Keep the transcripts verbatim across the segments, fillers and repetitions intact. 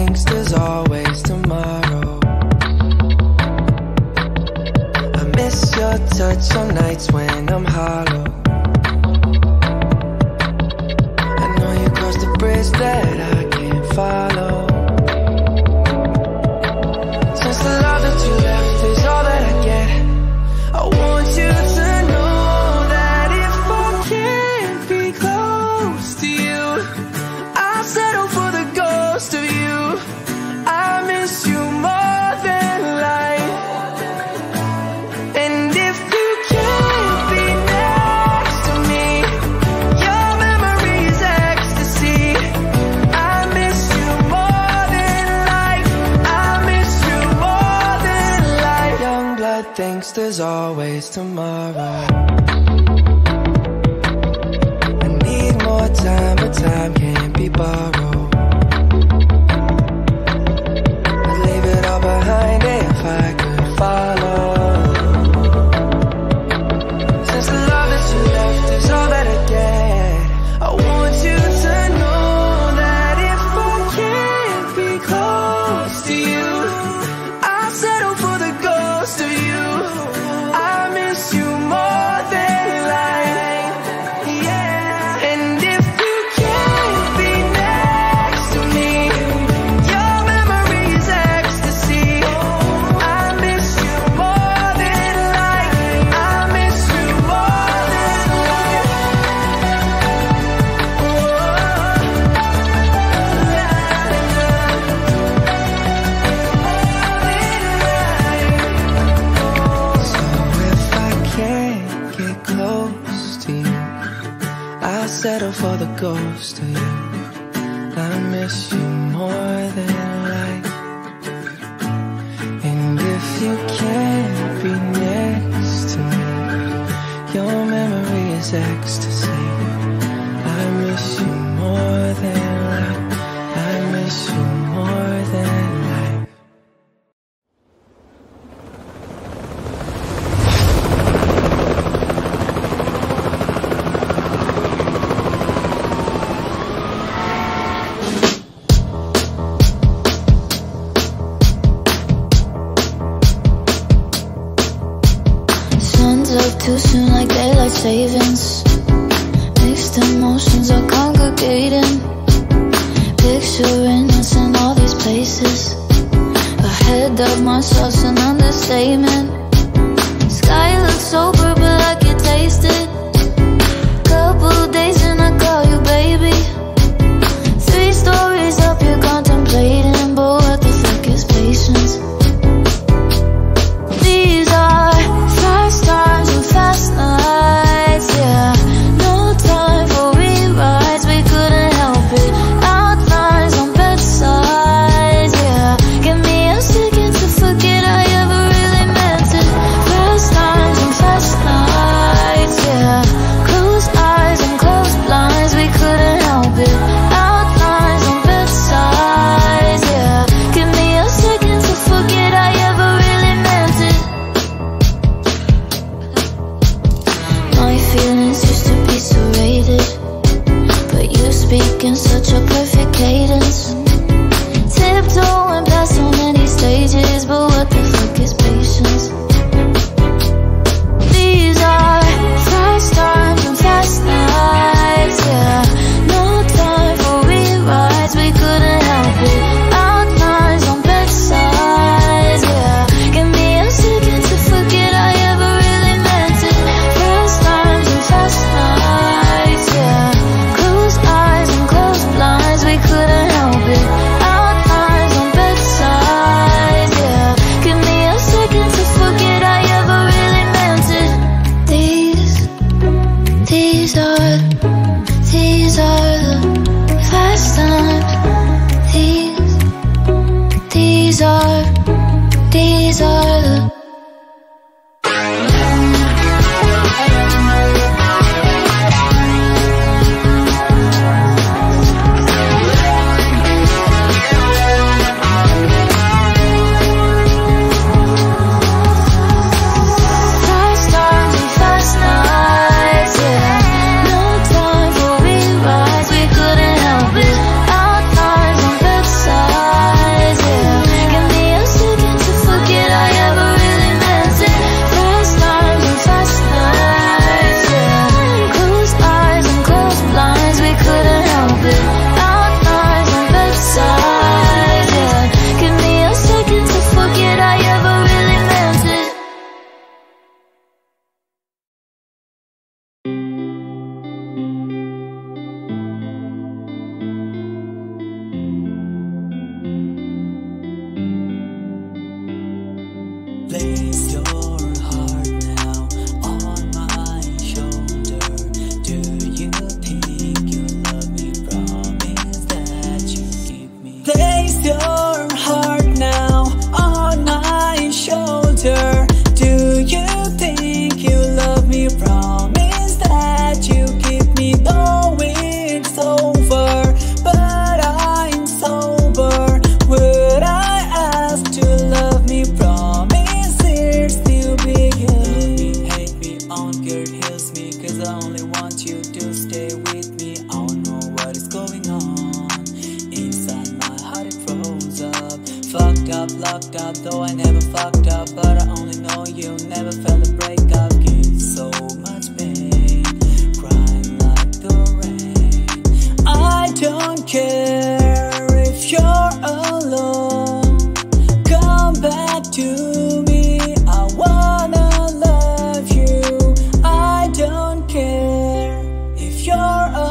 thinks there's always tomorrow. I miss your touch on nights when I'm hollow. I know you crossed a bridge that I can't follow. Since the love that you left is all that I get, I want you to know that if I can't be close to you, I'll settle for the ghost of you. I miss you more than life. And if you can't be next to me, your memory's ecstasy. I miss you more than life. I miss you more than life. Young blood thinks there's always tomorrow. I need more time, but time can't be borrowed. I'd leave it all behind if I could follow. Since the love that you left is all that I get, I want you to know that if I can't be close to you, I'll settle for the ghost of you. I miss you more than life, yeah. And if you can't be next to me, your memory's ecstasy. I miss you more than life. I miss you more than life. So if I can't get close to you, I'll settle for the ghost of you. I miss you more than life. And if you can't be next to me, your memory is ecstasy. I miss you more than life. I miss you more than life. Sun's up too soon like daylight savings. Mixed emotions are congregating. Picturing us in all these places. Ahead of myself's an understatement. Sky looks sober but I can taste it. Couple days and I call you baby. Three stories up you're contemplating, but what the fuck is patience? These are fast times and fast nights, yeah. No time for rewrites, we couldn't help it. Outlines on bedsides, yeah. Give me a second to forget I ever really meant it. Fast times and fast nights, yeah. Fucked up, locked up, though I never fucked up, but I only know you never felt a breakup. Give so much pain, crying like the rain. I don't care if you're alone, come back to me, I wanna love you. I don't care if you're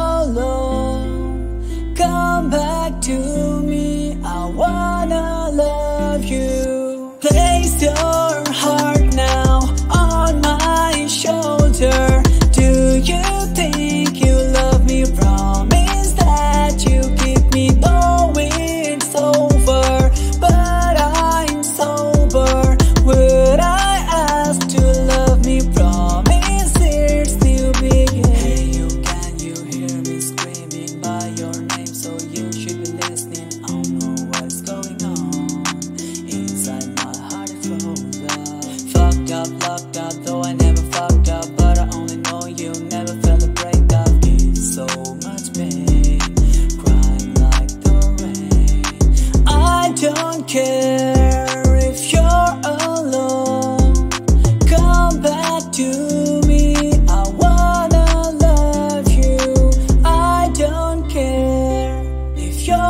alone, come back to me, I wanna love you. Place your heart now on my shoulder. Do you think you love me? Promise that you keep me knowing it's over, but I'm sober. Would I ask to love me? Promise it's still begin. Hey you, can you hear me screaming by your name? So you should be listening. I don't know what's going on inside my heart, it froze up. Fucked up, locked up, though I never fucked up, but I only know you never felt a breakup. Give so much pain, crying like the rain. I don't care if you're alone, come back to me, I wanna love you. I don't care if you're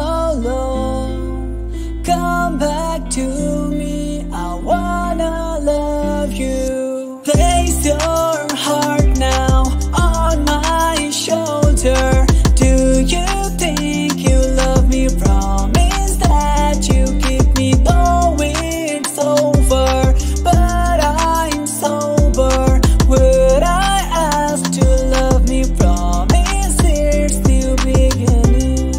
alone, come back to me, I wanna love you. Place your heart now on my shoulder. Do you think you love me? Promise that you keep me knowing it's over, but I'm sober. Would I ask to love me? Promise it's still beginning.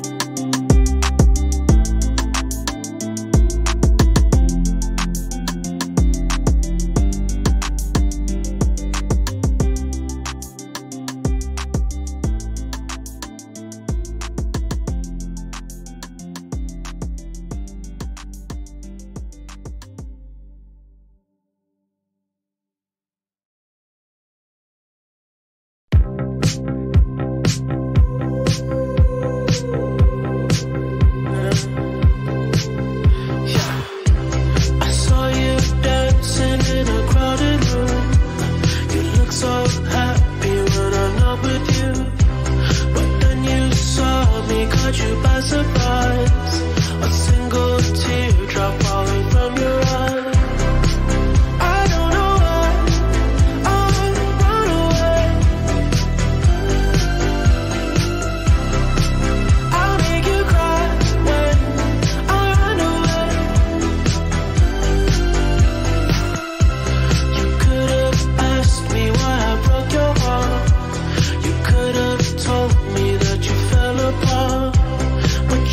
I saw you dancing in a crowded room. You look so happy when I'm not with you, but then you saw me, caught you by surprise. A single teardrop falling from your eye. I don't know why I run away. I'll make you cry when I run away. You could have asked me why I broke your heart. You could have told me that you fell apart, but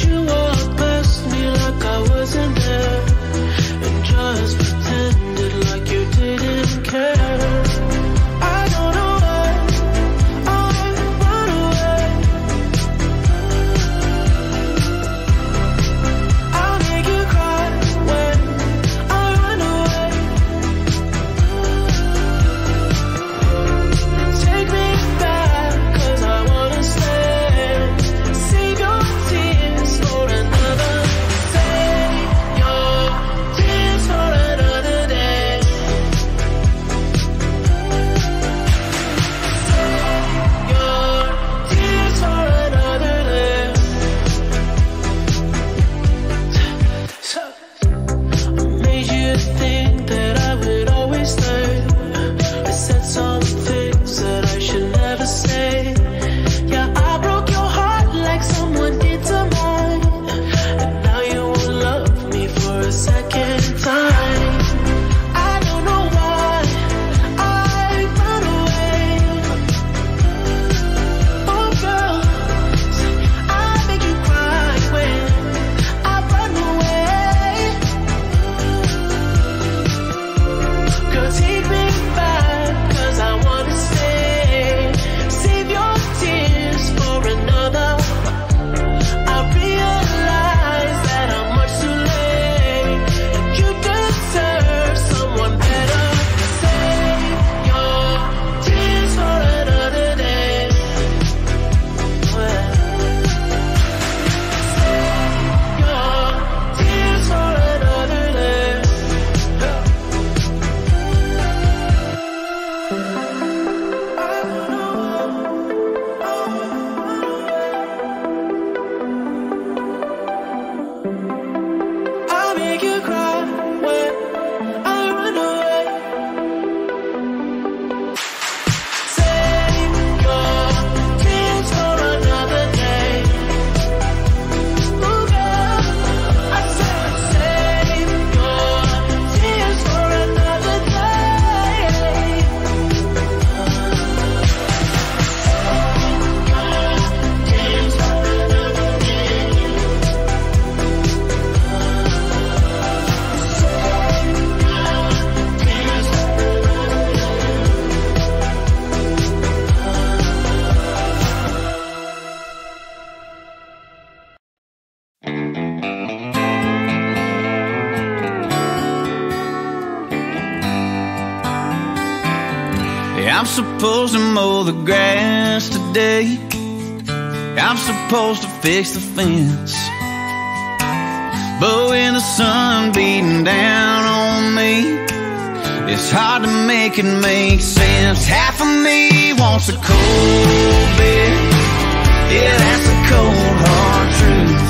I'm supposed to mow the grass today. I'm supposed to fix the fence. But when the sun beating down on me, it's hard to make it make sense. Half of me wants a cold beer. Yeah, that's a cold hard truth.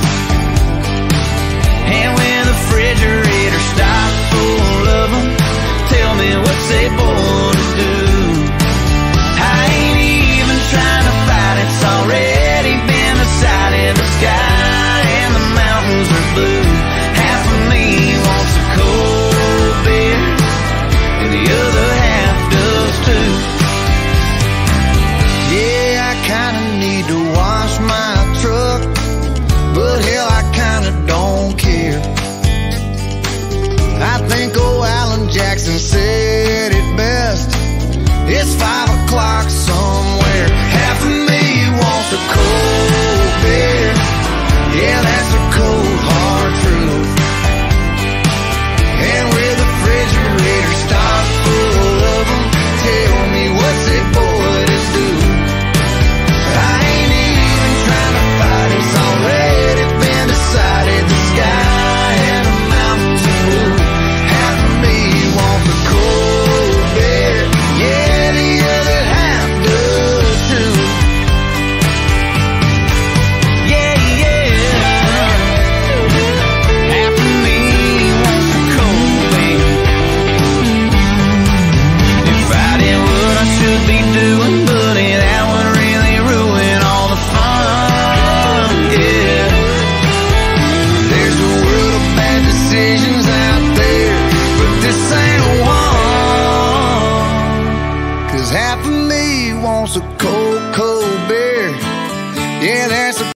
And when the refrigerator stops full of them, tell me what's they born to do. I ain't even trying to fight, it's already been decided. The sky and the mountains are blue. Half of me wants a cold beer, and the other half does too. Yeah, I kinda need to wash my truck, but hell, I kinda don't care. I think old Alan Jackson said it best. It's five o'clock somewhere. Half of me wants a cold beer. Yeah, that's a cold hard truth. And with the refrigerator stocked full of them, tell me what's it boys do. I ain't even trying to fight, it's already been decided. The sky and the mountains are blue. Half of me wants a cold beer. Yeah, the other half does too. Yeah, yeah. Half of me wants a cold beer. If I did what I should be doing, buddy, that would really ruin all the fun. Yeah. There's a world of bad decisions out there, but this ain't one. 'Cause half of me wants a cold